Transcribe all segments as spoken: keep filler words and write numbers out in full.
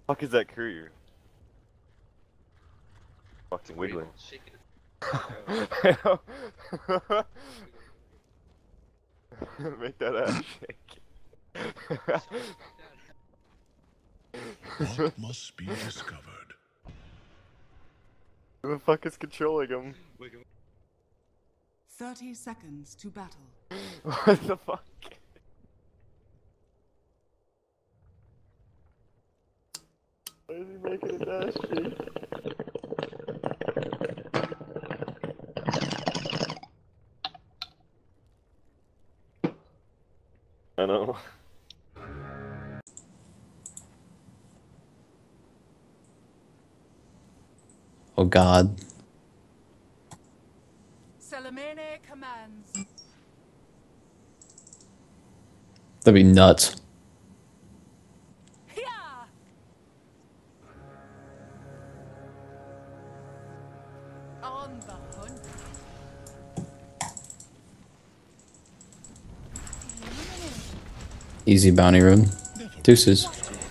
Fuck is that courier? Fucking wiggling. Make that ass shake. What must be discovered? Who the fuck is controlling him? Thirty seconds to battle. What the fuck? Why is he making a dash shake? I know. Oh god. Salamene commands. That'd be nuts. Yeah. On the hunt. Easy bounty rune. Deuces.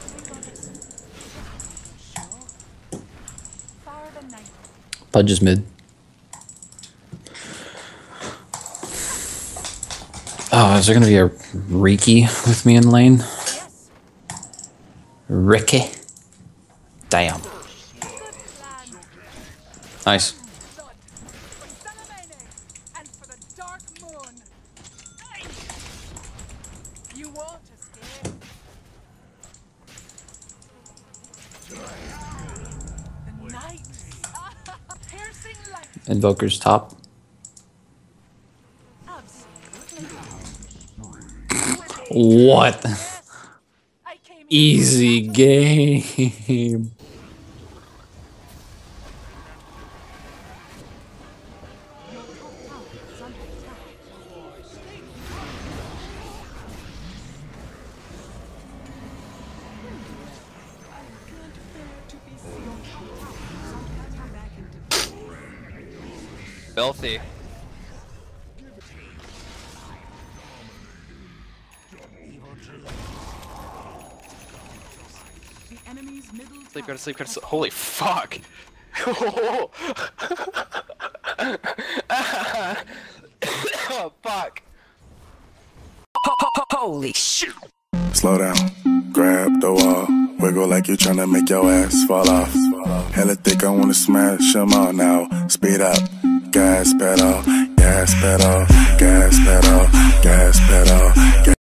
Pudge is mid. Oh, is there gonna be a Riki with me in lane? Yes. Ricky. Damn. Nice. Blood for Salamene and for the Dark Moon. You won't escape. The night. Piercing light. Invoker's top. What? Easy game. Filthy. Sleep, go to sleep, go to sleep. Holy fuck! Oh fuck! Holy shit! Slow down, grab the wall, wiggle like you're trying to make your ass fall off. Hella thick, I wanna smash them all now. Speed up, gas pedal, gas pedal, gas pedal, gas pedal.